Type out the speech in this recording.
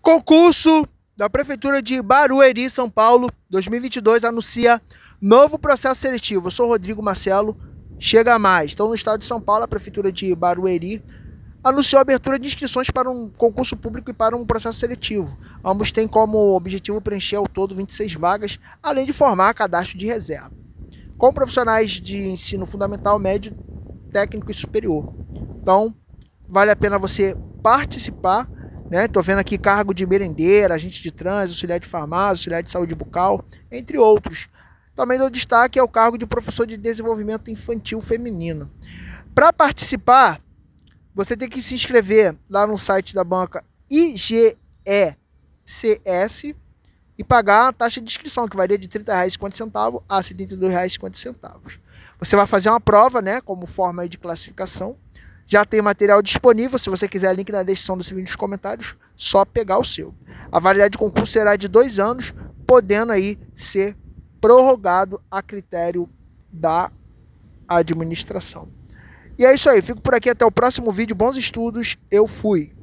Concurso da Prefeitura de Barueri, São Paulo, 2022, anuncia novo processo seletivo. Eu sou Rodrigo Marcelo, chega mais. Então, no estado de São Paulo, a Prefeitura de Barueri anunciou a abertura de inscrições para um concurso público e para um processo seletivo. Ambos têm como objetivo preencher ao todo 26 vagas, além de formar cadastro de reserva, com profissionais de ensino fundamental, médio, técnico e superior. Então, vale a pena você participar, né? Tô vendo aqui cargo de merendeira, agente de trânsito, auxiliar de farmácia, auxiliar de saúde bucal, entre outros. Também no destaque é o cargo de professor de desenvolvimento infantil feminino. Para participar, você tem que se inscrever lá no site da banca IGECS e pagar a taxa de inscrição, que varia de R$ 30,50 a R$ 72,50. Você vai fazer uma prova, né, como forma de classificação. Já tem material disponível, se você quiser, link na descrição desse vídeo nos comentários, só pegar o seu. A validade de concurso será de 2 anos, podendo aí ser prorrogado a critério da administração. E é isso aí, fico por aqui até o próximo vídeo, bons estudos, eu fui!